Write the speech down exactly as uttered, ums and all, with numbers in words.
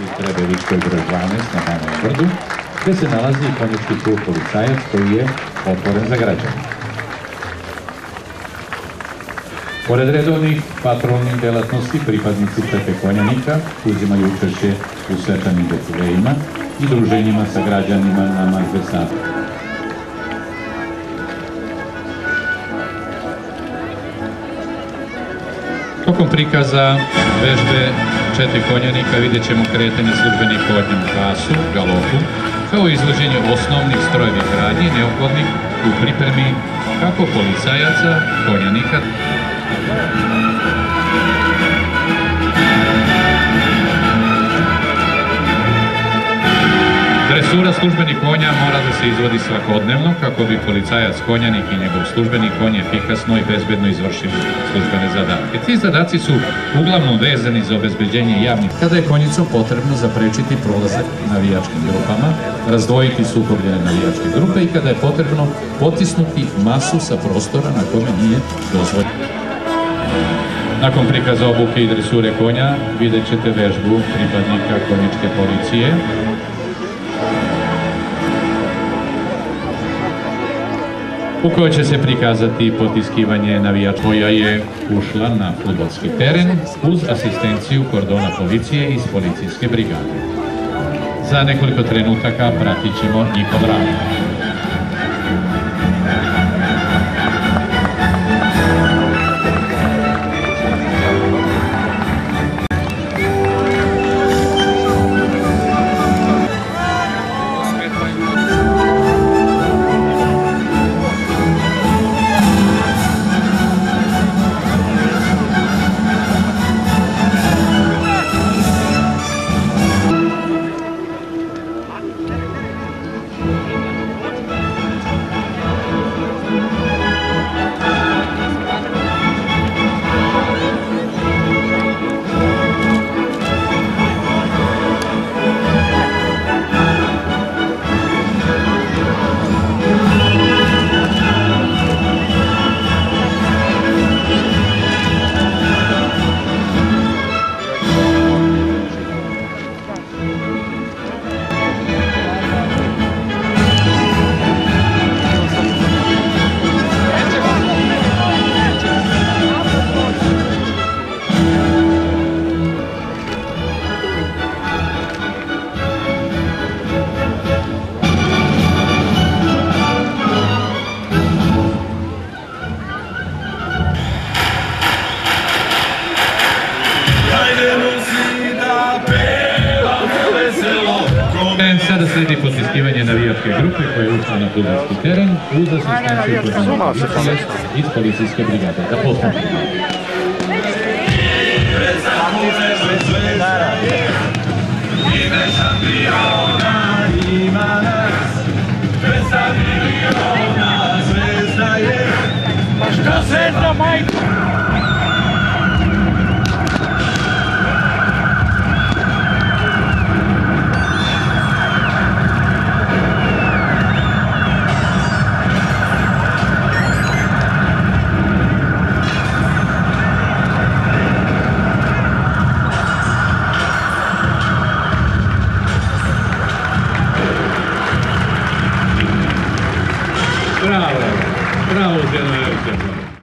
ulici Trebevičkoj broj dvanaest na Banovom brdu, gde se nalazi i konjički klub Policajac koji je otvoren za građane. Pored redovnih patrolnih delatnosti, pripadnici Crte Konjanika uzimaju učešće u svečanim defilejima i druženjima sa građanima na manifestaciji. Tokom prikaza vežbe Čete Konjanika vidjet ćemo kretanje službenih konjem u pasu, galopu, kao i izvođenje osnovnih strojevih radnji neophodnih u pripremi kako policajaca, konjanika. Dresura službenih konja mora da se izvodi svakodnevno kako bi policajac, konjanik i njegov službeni konj efikasno i bezbedno izvršili službene zadatke. Ti zadaci su uglavnom vezani za obezbeđenje javnih. Kada je konjicom potrebno zaprečiti prolazak navijačkim grupama, razdvojiti sukobljene navijačke grupe i kada je potrebno potisnuti masu sa prostora na kome nije dozvoljeno. Nakon prikaza obuke i dresure konja vidjet ćete vežbu pripadnika konjičke policije. U kojoj će se prikazati potiskivanje navijača koja je ušla na fudbalski teren uz asistenciju kordona policije iz policijske brigade. Za nekoliko trenutaka pratit ćemo njihov rad. Sada sledi potiskivanje navijačke grupe koja je ušla na fudbalski teren uz asistenciju iz policijske brigade. Da poslušamo.